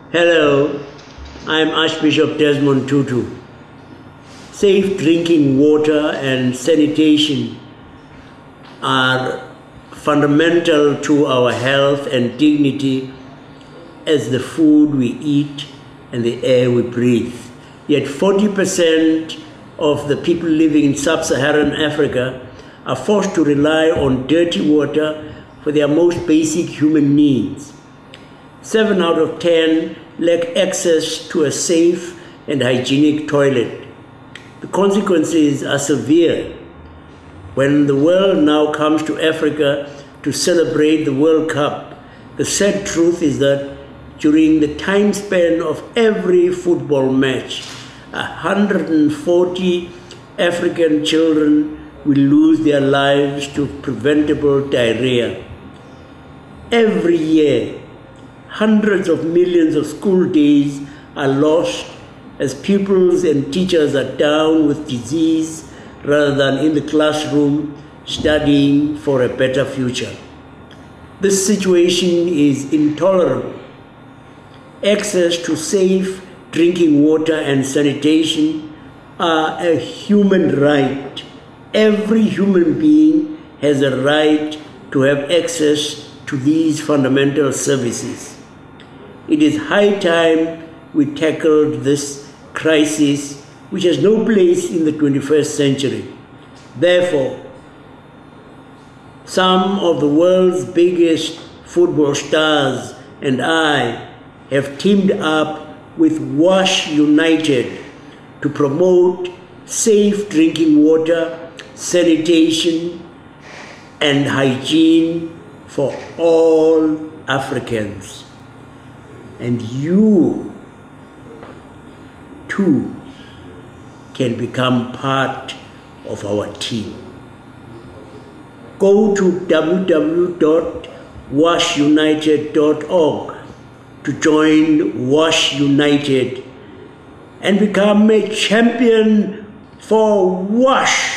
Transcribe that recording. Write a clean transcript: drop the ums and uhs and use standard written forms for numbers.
Hello, I'm Archbishop Desmond Tutu. Safe drinking water and sanitation are fundamental to our health and dignity as the food we eat and the air we breathe. Yet 40% of the people living in sub-Saharan Africa are forced to rely on dirty water for their most basic human needs. 7 out of 10 lack access to a safe and hygienic toilet. The consequences are severe. When the world now comes to Africa to celebrate the World Cup, the sad truth is that during the time span of every football match, 140 African children will lose their lives to preventable diarrhea. Every year, hundreds of millions of school days are lost as pupils and teachers are down with disease rather than in the classroom studying for a better future. This situation is intolerable. Access to safe drinking water and sanitation are a human right. Every human being has a right to have access to these fundamental services. It is high time we tackled this crisis, which has no place in the 21st century. Therefore, some of the world's biggest football stars and I have teamed up with WASH United to promote safe drinking water, sanitation, and hygiene for all Africans. And you, too, can become part of our team. Go to www.washunited.org to join WASH United and become a champion for WASH.